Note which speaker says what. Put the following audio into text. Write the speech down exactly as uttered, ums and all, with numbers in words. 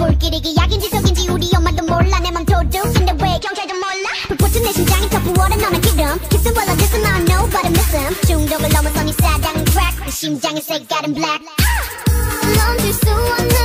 Speaker 1: 불길이 약인지 속인지 우리 엄마도 몰라 내 맘 도둑인데 왜 경찰도 몰라 불꽃은 내 심장이 더 부어라 너는 기름 Kiss it while I listen I know but I miss him 중독을 넘어선 이 사장은 crack 내 심장의 색깔은 black 멈출 수 없는